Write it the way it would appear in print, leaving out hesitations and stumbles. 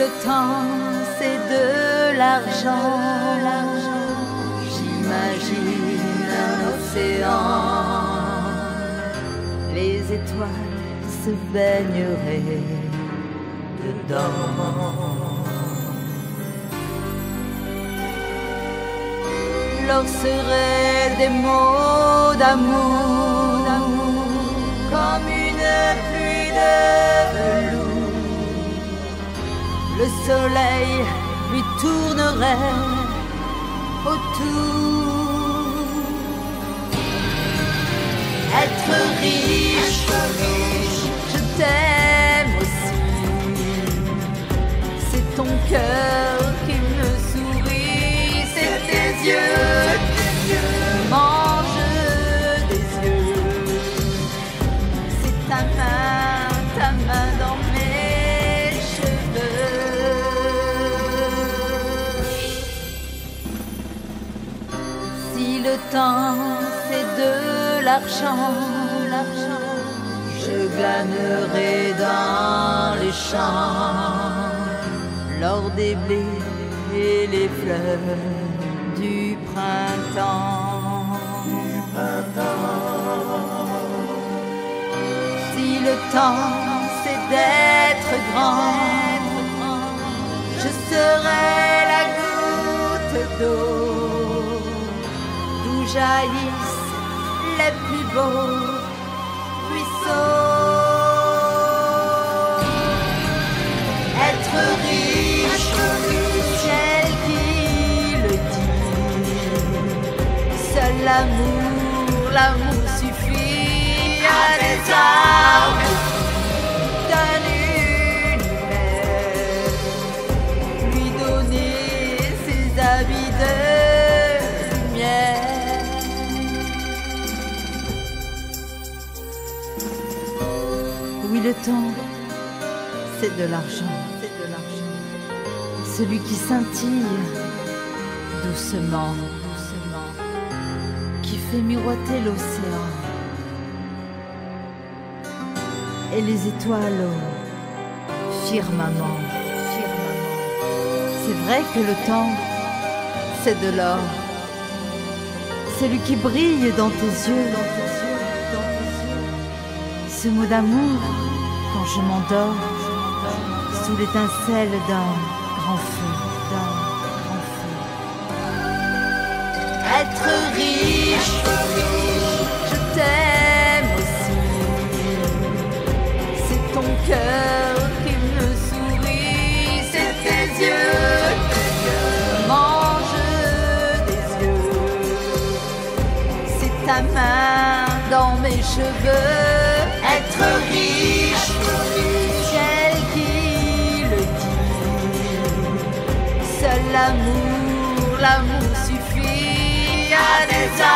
le temps c'est de l'argent, j'imagine un océan, les étoiles se baigneraient dedans. L'or serait des mots d'amour, comme une pluie de velours. Le soleil lui tournerait autour. Être riche, je t'aime aussi. C'est ton cœur qui me sourit, c'est tes yeux qui mangent des yeux. C'est ta main dans mes cheveux. Si le temps c'est de l'argent, je glanerai dans les champs l'or des blés et les fleurs du printemps. Si le temps c'est d'être grand, je serai la goutte d'eau d'où jaillissent les plus beaux ruisseaux. Être riche, ciel qui le dit. Seul l'amour suffit à des arbres d'un univers, lui donner ses habits de lumière. Oui, le temps, c'est de l'argent. Celui qui scintille doucement, qui fait miroiter l'océan et les étoiles au firmament. C'est vrai que le temps, c'est de l'or, celui qui brille dans tes yeux. Ce mot d'amour, quand je m'endors, sous l'étincelle d'un grand feu, Être riche, je t'aime aussi. C'est ton cœur qui me sourit, c'est tes yeux qui mangent des yeux. C'est ta main dans mes cheveux. Être riche, ciel qui le dit. Seul l'amour suffit à des